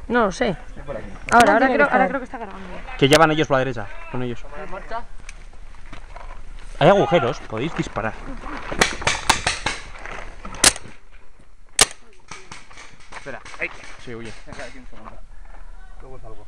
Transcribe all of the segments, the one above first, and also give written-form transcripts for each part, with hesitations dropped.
No lo sé. Ahora creo que está cargando. Que ya van ellos por la derecha, con ellos. Hay agujeros, podéis disparar. Espera, ¡ay! Sí, huye. Luego salgo.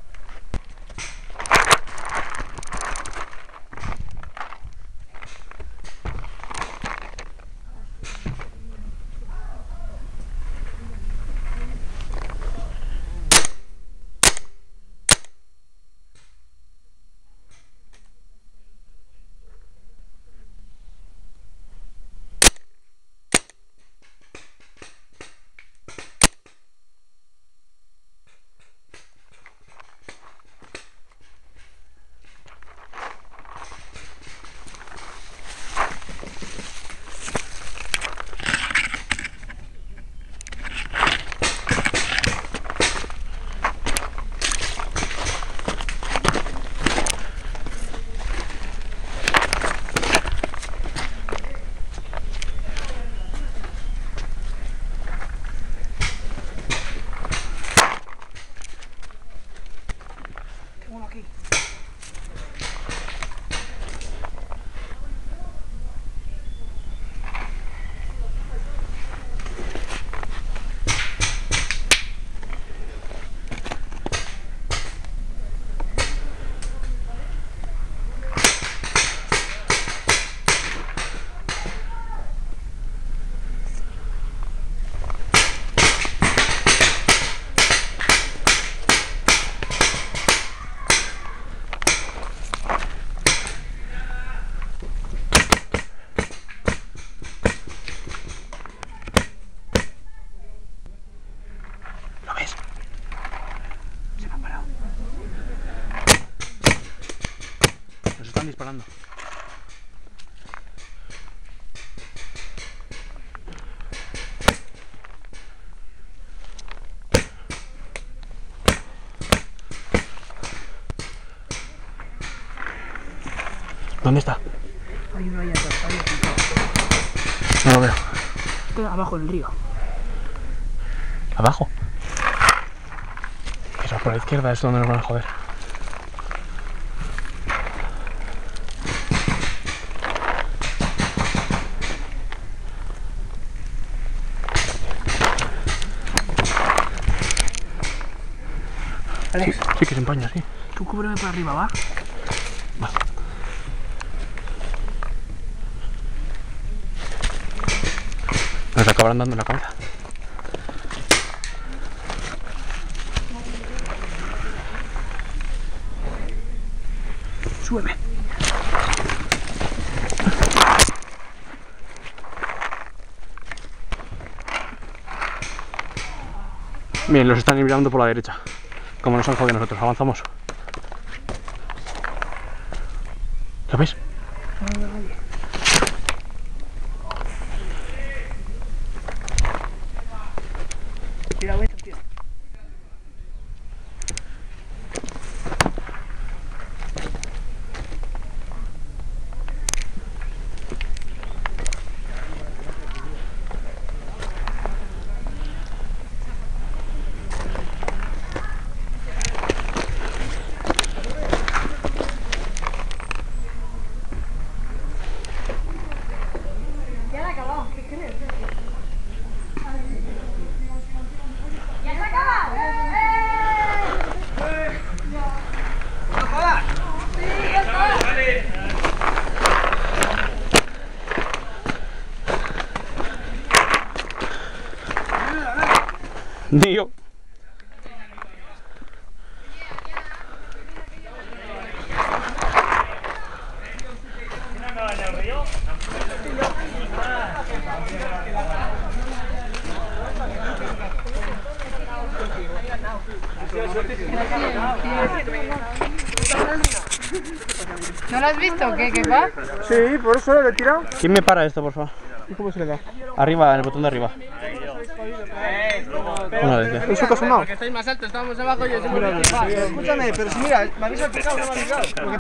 Aquí. ¿Lo ves? Se me ha parado. Nos están disparando. ¿Dónde está? Hay uno ahí atrás, ahí. No lo veo. Está abajo en el río. ¿Abajo? Eso, por la izquierda es donde nos van a joder. Alex, Sí que se empaña, sí. tú cúbreme para arriba, ¿va? Va. Nos acabarán dando en la cabeza. Súbeme. Bien, los están librando por la derecha. Como nos han jodido nosotros, avanzamos. ¿Lo ves? Cuidado, vete, tío. Ni yo. ¿No lo has visto? ¿Qué va? Sí, por eso lo he tirado. ¿Quién me para esto, por favor? ¿Y cómo se le da? Arriba, en el botón de arriba. Una vez. ¿Eso que ha sonado? Porque estáis más altos, estábamos abajo y yo siempre... Escúchame, pero si mira, me habéis acercado, no me habéis dado.